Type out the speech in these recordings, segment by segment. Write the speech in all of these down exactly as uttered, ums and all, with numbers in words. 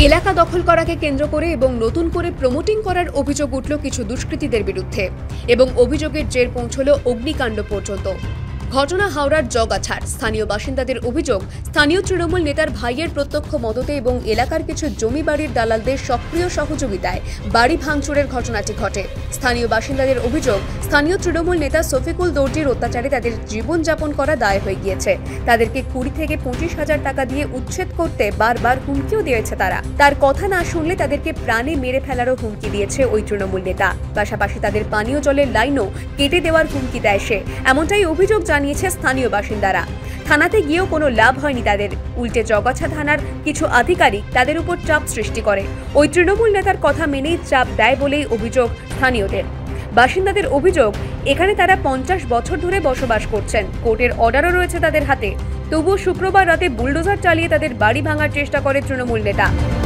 এলাকা দখল করাকে কেন্দ্র করে এবং নতুন করে প্রমোটিং করার অভিযোগ উঠল কিছু দুষ্কৃতীদের বিরুদ্ধে এবং অভিযোগের জের পৌঁছল অগ্নিকাণ্ড পর্যন্ত। ঘটনা হাওড়ার জগাছাড়। স্থানীয় বাসিন্দাদের অভিযোগ, স্থানীয় তৃণমূল নেতার ভাইয়ের প্রত্যক্ষ মদতে এবং এলাকার কিছু জমি বাড়ির দালালদের সক্রিয় সহযোগিতায় বাড়ি ভাঙচুরের ঘটনাটি ঘটে। স্থানীয় বাসিন্দাদের অভিযোগ, স্থানীয় তৃণমূল নেতা শফিকুল দর্জির অত্যাচারে তাদের জীবনযাপন করা দায় হয়ে গিয়েছে। তাদেরকে কুড়ি থেকে পঁচিশ হাজার টাকা দিয়ে উচ্ছেদ করতে বারবার হুমকিও দিয়েছে তারা। তার কথা না শুনলে তাদেরকে প্রাণে মেরে ফেলারও হুমকি দিয়েছে ওই তৃণমূল নেতা। পাশাপাশি তাদের পানীয় জলের লাইনও কেটে দেওয়ার হুমকি দেয় সে, এমনটাই অভিযোগ জানিয়েছে স্থানীয় বাসিন্দারা। থানাতে গিয়েও কোনো লাভ হয়নি তাদের, উল্টে জগাছাড় থানার কিছু আধিকারিক তাদের উপর চাপ সৃষ্টি করে। ওই তৃণমূল নেতার কথা মেনেই চাপ দেয় বলেই অভিযোগ স্থানীয়দের। বাসিন্দাদের অভিযোগ, এখানে তারা পঞ্চাশ বছর ধরে বসবাস করছেন, কোর্টের অর্ডারও রয়েছে তাদের হাতে, তবুও শুক্রবার রাতে বুলডোজার চালিয়ে তাদের বাড়ি ভাঙার চেষ্টা করে তৃণমূল নেতা।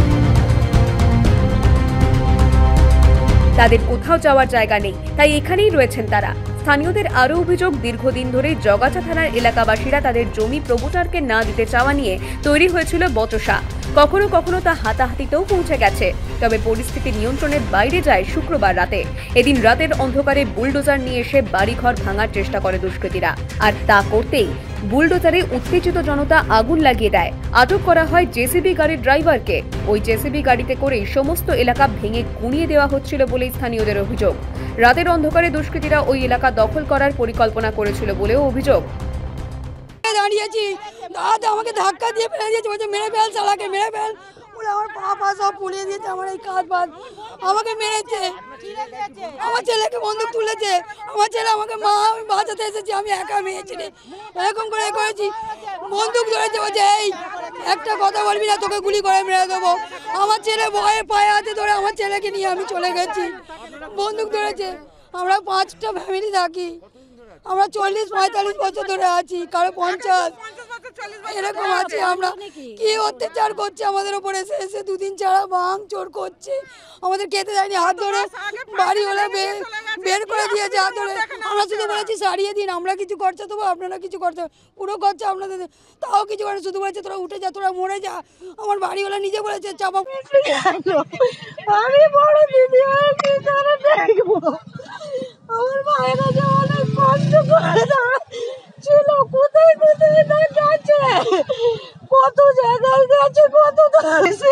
তাদের কোথাও যাওয়ার জায়গা নেই, তাই এখানেই রয়েছেন তারা। স্থানীয়দের আরও অভিযোগ, দীর্ঘদিন ধরে জগাছাড় থানার এলাকাবাসীরা তাদের জমি প্রমোটারকে না দিতে চাওয়া নিয়ে তৈরি হয়েছিল বচসা। কখনো কখনো তা হাতাহাতিতেও পৌঁছে গেছে, তবে পরিস্থিতি নিয়ন্ত্রণের বাইরে যায় শুক্রবার রাতে। এদিন রাতের অন্ধকারে বুলডোজার নিয়ে এসে বাড়িঘর ভাঙার চেষ্টা করে দুষ্কৃতীরা, আর তা করতেই বুলডোজারে উত্তেজিত জনতা আগুন লাগিয়ে দেয়। আটক করা হয় জেসিবি গাড়ির ড্রাইভারকে। ওই জেসিবি গাড়িতে করেই সমস্ত এলাকা ভেঙে গুঁড়িয়ে দেওয়া হচ্ছিল বলেই স্থানীয়দের অভিযোগ। রাতের অন্ধকারে দুষ্কৃতীরা ওই এলাকা দখল করার পরিকল্পনা করেছিল বলেও অভিযোগ। দাঁড়িয়েছি, দাদা আমাকে ধাক্কা দিয়ে ফেলে দিয়েছে, বলছে মেরে ফেল শালাকে, মেরে ফেল। বলে আমার পা পা সব পুড়িয়ে দিয়েছে, আমার এই কাঁধ বাদ আমাকে মেরেছে, আমার ছেলেকে বন্দুক তুলেছে, আমার ছেলে আমাকে মা আমি বাঁচাতে এসেছি, আমি একা মেয়ে ছেলে এরকম করে করেছি। বন্দুক ধরেছে, বলছে এই একটা কথা বলবি না, তোকে গুলি করে মেরে দেবো। আমার ছেলে ভয়ে পায়ে হাতে ধরে আমার ছেলেকে নিয়ে আমি চলে গেছি। বন্দুক ধরেছে। আমরা পাঁচটা ফ্যামিলি থাকি, আমরা চল্লিশ পঁয়তাল্লিশ বছর ধরে আছি, কারো পঞ্চাশ এরকম আছি। আমরা কি অত্যাচার করছে আমাদের উপরে, এসে এসে দুদিন ছাড়া ভাঙ চোর করছে, আমাদের খেতে দেয়নি, হাত ধরে বাড়ি হলে বের করে দিয়েছে হাত ধরে। আমরা শুধু বলেছি সারিয়ে দিন, আমরা কিছু খরচা দেবো, আপনারা কিছু খরচা, পুরো খরচা আপনাদের, তাও কিছু করে শুধু বলেছে তোরা উঠে যা, তোরা মরে যা। আমার বাড়ি হলে নিজে বলেছে চাপা। আমি বড় দিদি দেখবো, আমার মায়ের কাছে অনেক কষ্ট করে ছিল, কোথায় কোথায় না গেছে, কত জায়গায় গেছে, কত গেছে।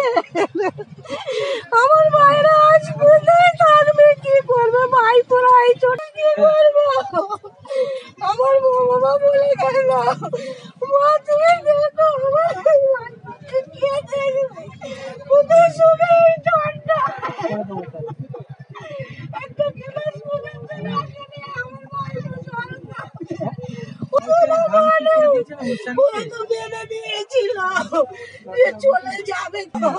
আমার মায়েরা আজ কোথায় থাকবে, কি করবে, ভাই তোরা এই ছোট কি করবো। আমার বাবা বলে গেল, মা তুমি দেখো কোথায় শুনে এই ঠান্ডা একটা গ্লাস পর্যন্ত রাখেনি। আমার মায়ের চলে যাবে,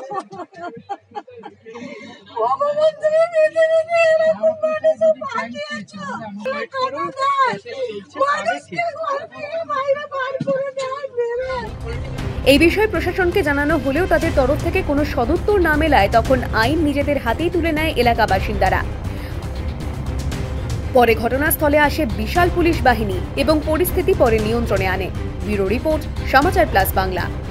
এই বিষয়ে প্রশাসনকে জানানো হলেও তাদের তরফ থেকে কোনো সদুত্তর না মেলায় তখন আইন নিজেদের হাতেই তুলে নেয় এলাকা বাসিন্দারা। পরে ঘটনাস্থলে আসে বিশাল পুলিশ বাহিনী এবং পরিস্থিতি পরে নিয়ন্ত্রণে আনে। Bureau report, Samachar plus Bangla.